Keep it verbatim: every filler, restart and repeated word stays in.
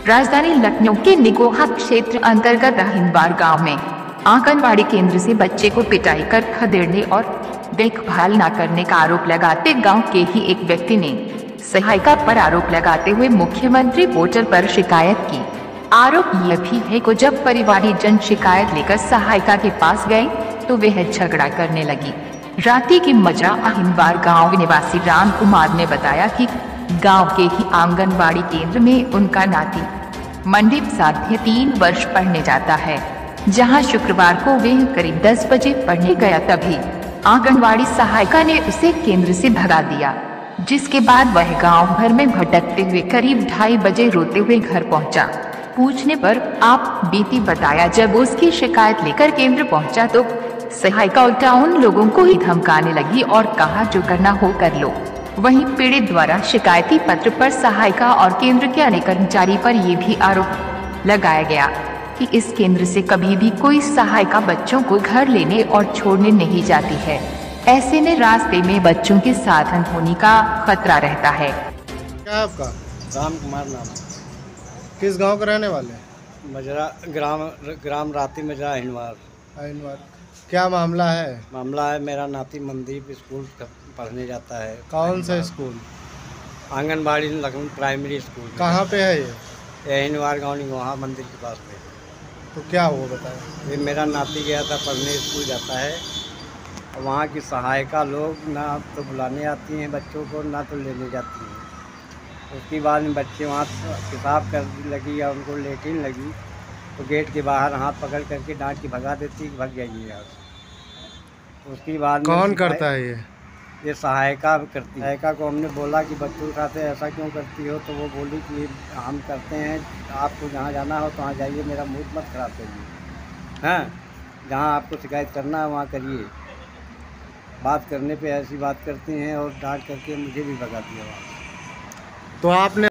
राजधानी लखनऊ के निगोहा क्षेत्र अंतर्गत हिंदवार गांव में आंगनबाड़ी केंद्र से बच्चे को पिटाई कर खदेड़ने और देखभाल न करने का आरोप लगाते गांव के ही एक व्यक्ति ने सहायिका पर आरोप लगाते हुए मुख्यमंत्री पोर्टल पर शिकायत की। आरोप यह भी है कि जब परिवारजन शिकायत लेकर सहायिका के पास गए तो वह झगड़ा करने लगी। राती की मजा हिंदवार गांव निवासी राम कुमार ने बताया कि गांव के ही आंगनबाड़ी केंद्र में उनका नाती मंडीप साध्य तीन वर्ष पढ़ने जाता है, जहां शुक्रवार को वह करीब दस बजे पढ़ने गया तभी आंगनबाड़ी सहायिका ने उसे केंद्र से भगा दिया, जिसके बाद वह गांव भर में भटकते हुए करीब ढाई बजे रोते हुए घर पहुंचा। पूछने पर आप बीती बताया, जब उसकी शिकायत लेकर केंद्र पहुंचा तो सहायिका उल्टा उन लोगों को ही धमकाने लगी और कहा जो करना हो कर लो। वहीं पीड़ित द्वारा शिकायती पत्र पर सहायिका और केंद्र के अन्य कर्मचारी पर यह भी आरोप लगाया गया कि इस केंद्र से कभी भी कोई सहायिका बच्चों को घर लेने और छोड़ने नहीं जाती है। ऐसे में रास्ते में बच्चों के साधन होने का खतरा रहता है। क्या आपका? राम कुमार नाम। किस गांव के रहने वाले? मजरा ग्राम ग्राम राती मजरा हिंदवार। हिंदवार। क्या मामला है? मामला है मेरा नाती मनदीप स्कूल पढ़ने जाता है। कौन सा school? Anganwadi Lucknow primary school. कहाँ पे है ये? ये हिंदवार गाँव वहाँ मंदिर के पास में। तो क्या हुआ बताया? ये मेरा नाती गया था पढ़ने, स्कूल जाता है। वहाँ की सहायिका लोग ना तो बुलाने आती हैं बच्चों को, ना तो लेने जाती हैं। उसके बाद में बच्चे वहाँ किताब कर लगी या उनको लेटिन लगी तो गेट के बाहर हाथ पकड़ करके डांट के भगा देती, भग जाइए यहाँ से। उसके बाद कौन करता है ये? ये सहायिका करती है। सहायिका को हमने बोला कि बच्चों के साथ ऐसा क्यों करती हो, तो वो बोली कि हम करते हैं, आपको जहाँ जाना हो तो वहाँ जाइए, मेरा मूड मत खराब करिए। हाँ, जहाँ आपको शिकायत करना है वहाँ करिए। बात करने पे ऐसी बात करती हैं और डांट करके मुझे भी भगा दिया वहाँ। तो आपने